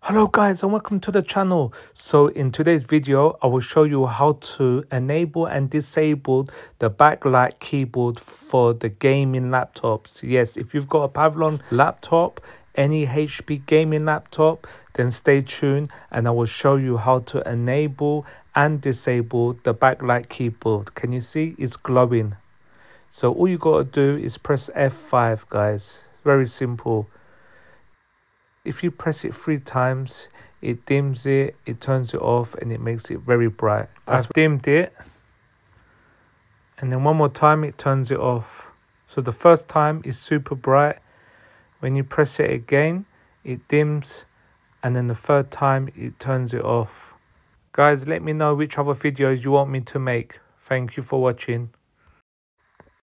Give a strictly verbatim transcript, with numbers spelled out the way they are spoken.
Hello guys and welcome to the channel. So in today's video I will show you how to enable and disable the backlight keyboard for the gaming laptops. Yes, if you've got a Pavlon laptop, any H P gaming laptop, then stay tuned and I will show you how to enable and disable the backlight keyboard. Can you see it's glowing? So all you got to do is press F five, guys. Very simple. If you press it three times, it dims it, it turns it off, and it makes it very bright. I've dimmed it, and then one more time it turns it off. So the first time is super bright. When you press it again, it dims, and then the third time it turns it off. Guys, let me know which other videos you want me to make. Thank you for watching.